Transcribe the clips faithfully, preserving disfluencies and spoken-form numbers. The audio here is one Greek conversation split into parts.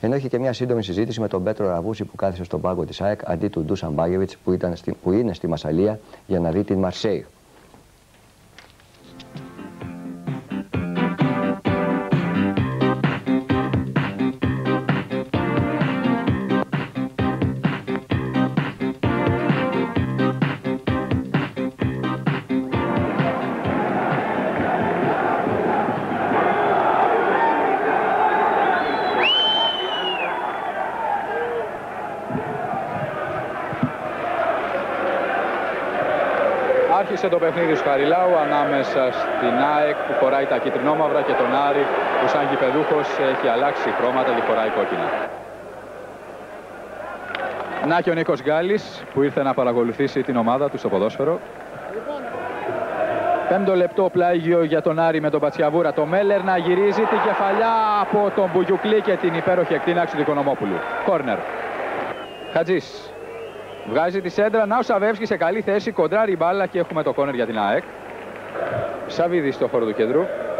Ενώ είχε και μια σύντομη συζήτηση με τον Πέτρο Ραβούση που κάθισε στον πάγκο της ΑΕΚ αντί του Ντούσαν Μπάγεβιτς που, που είναι στη Μασσαλία για να δει την Μαρσέη. Άρχισε το παιχνίδι του Χαριλάου ανάμεσα στην ΑΕΚ που φοράει τα κίτρινόμαυρα και τον Άρη που σαν γηπεδούχος έχει αλλάξει χρώματα και φοράει κόκκινα. Να και ο Νίκος Γκάλης που ήρθε να παρακολουθήσει την ομάδα του στο ποδόσφαιρο. Πέμπτο λεπτό πλάγιο για τον Άρη με τον Πατσιαβούρα. Το Μέλλερ να γυρίζει την κεφαλιά από τον Μπουγιουκλή και την υπέροχη εκτείναξη του Οικονομόπουλου. Κόρνερ. Χατζής. Βγάζει τη σέντρα, να ο Σαβεύσκης σε καλή θέση, κοντράρει η μπάλα και έχουμε το κόρνερ για την ΑΕΚ. Σαβίδης στο χώρο του κέντρου.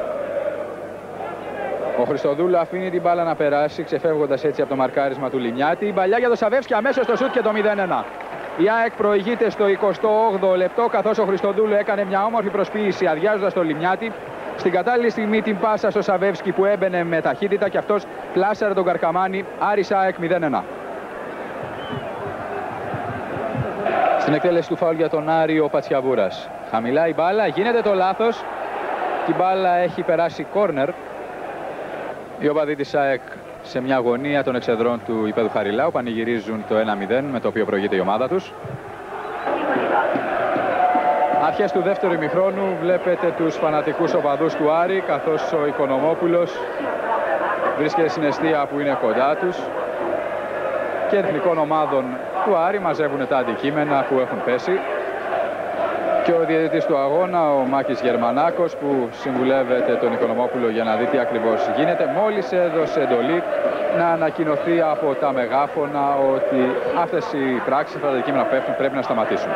Ο Χριστοδούλου αφήνει την μπάλα να περάσει, ξεφεύγοντας έτσι από το μαρκάρισμα του Λιμιάτη. Η μπαλιά για τον Σαβεύσκη, αμέσως στο σουτ και το μηδέν ένα. Η ΑΕΚ προηγείται στο εικοστό όγδοο λεπτό, καθώς ο Χριστοδούλου έκανε μια όμορφη προσποίηση αδειάζοντας τον Λιμιάτη. Στην κατάλληλη στιγμή την πάσα στο Σαβεύσκη που έμπαινε με ταχύτητα και αυτός πλάσαρε τον Καρκαμάνη. Άρης ΑΕΚ μηδέν ένα. Στην εκτέλεση του φάουλ για τον Άρη ο Πατσιαβούρας. Χαμηλά η μπάλα, γίνεται το λάθος. Η μπάλα έχει περάσει κόρνερ. Οι οπαδοί της ΑΕΚ σε μια γωνία των εξεδρών του υπέδου Χαριλάου πανηγυρίζουν το ένα μηδέν με το οποίο προηγείται η ομάδα τους. Αρχές του δεύτερου ημιχρόνου βλέπετε τους φανατικούς οπαδούς του Άρη, καθώς ο Οικονομόπουλος βρίσκεται στην εστία που είναι κοντά τους και εθνικών ομάδων του Άρη μαζεύουν τα αντικείμενα που έχουν πέσει. Και ο διαιτητής του αγώνα, ο Μάκης Γερμανάκος, που συμβουλεύεται τον Οικονομόπουλο για να δει τι ακριβώς γίνεται, μόλις έδωσε εντολή να ανακοινωθεί από τα μεγάφωνα ότι αυτές οι πράξεις, αυτά τα αντικείμενα που πέφτουν, πρέπει να σταματήσουν.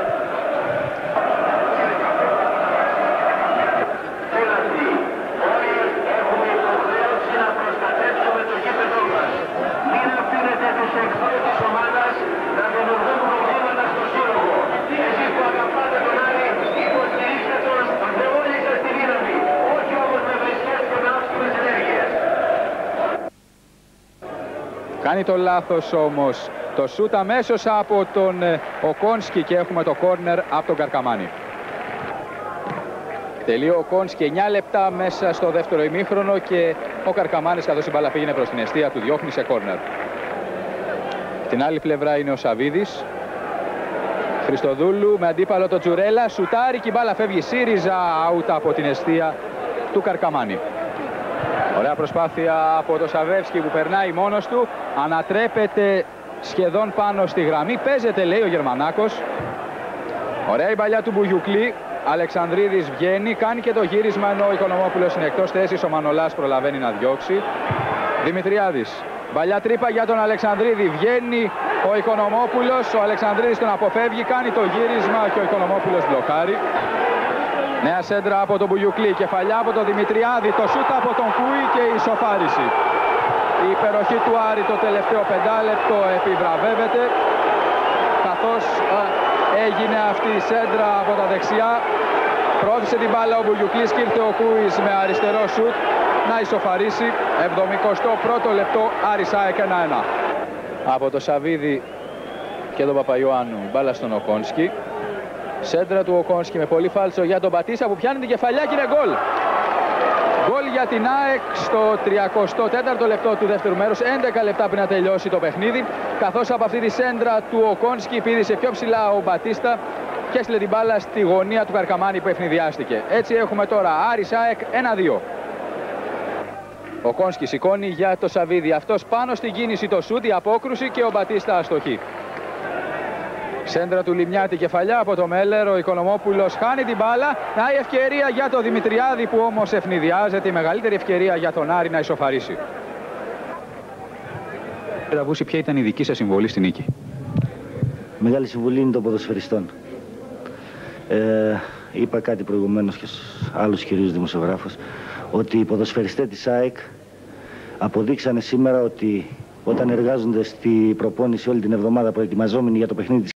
Κάνει το λάθος όμως το σούτ αμέσως από τον Οκόνσκι και έχουμε το κόρνερ από τον Καρκαμάνη. Τελείω ο Οκόνσκι, εννιά λεπτά μέσα στο δεύτερο ημίχρονο και ο Καρκαμάνης, καθώς η μπάλα πήγαινε προς την εστία, του διώχνει σε κόρνερ. Την άλλη πλευρά είναι ο Σαβίδης. Χριστοδούλου με αντίπαλο το Τζουρέλα, σουτάρει και η μπάλα φεύγει ΣΥΡΙΖΑ, out από την εστία του Καρκαμάνη. Ωραία προσπάθεια από το Σαβεύσκι που περνάει μόνος του, ανατρέπεται σχεδόν πάνω στη γραμμή, παίζεται λέει ο Γερμανάκος. Ωραία η παλιά του Μπουγιουκλή, Αλεξανδρίδης βγαίνει, κάνει και το γύρισμα ενώ ο Οικονομόπουλος είναι εκτός θέσης, ο Μανολάς προλαβαίνει να διώξει. Δημητριάδης, παλιά τρύπα για τον Αλεξανδρίδη, βγαίνει ο Οικονομόπουλος, ο Αλεξανδρίδης τον αποφεύγει, κάνει το γύρισμα και ο Οικονομόπουλος μπλοκάρει. Νέα σέντρα από τον Μπουγιουκλή, κεφαλιά από τον Δημητριάδη, το σούτ από τον Κούι και η ισοφάριση. Η υπεροχή του Άρη το τελευταίο πεντάλεπτο επιβραβεύεται, καθώς α, έγινε αυτή η σέντρα από τα δεξιά. Πρόθεσε την μπάλα ο Μπουγιουκλής και ήρθε ο Κούις με αριστερό σούτ να ισοφαρίσει. εβδομηκοστό πρώτο λεπτό, Άρης ΑΕΚ ένα ένα. Από το Σαβίδη και τον Παπαϊωάννου, μπάλα στον Οκόνσκι. Σέντρα του Οκόνσκι με πολύ φάλτσο για τον Πατίσσα που πιάνει την κεφαλιά και είναι γκολ. Γκολ για την ΑΕΚ στο τριακοστό τέταρτο λεπτό του δεύτερου μέρους, έντεκα λεπτά πριν να τελειώσει το παιχνίδι. Καθώς από αυτή τη σέντρα του Οκόνσκι πήδησε πιο ψηλά ο Μπατίστα και έστειλε την μπάλα στη γωνία του Καρκαμάνη που ευνηδιάστηκε. Έτσι έχουμε τώρα Άρης ΑΕΚ ένα δύο. Ο Οκόνσκι σηκώνει για το Σαβίδη. Αυτός πάνω στην κίνηση το σούτ, η απόκρουση και ο Μπατίστα αστοχή. Σέντρα του Λιμιάτη, κεφαλιά από το Μέλλερ, ο Οικονομόπουλος χάνει την μπάλα. Να η ευκαιρία για το Δημητριάδη που όμως ευνηδιάζεται, η μεγαλύτερη ευκαιρία για τον Άρη να ισοφαρίσει. Κύριε Ραβούση, ποια ήταν η δική σας συμβολή στη νίκη? Μεγάλη συμβολή είναι των ποδοσφαιριστών. Ε, είπα κάτι προηγουμένως και στους άλλους κυρίους δημοσιογράφους, ότι οι ποδοσφαιριστές της ΑΕΚ αποδείξανε σήμερα ότι όταν εργάζονται στη προπόνηση όλη την εβδομάδα προετοιμαζόμενοι για το παιχνίδι της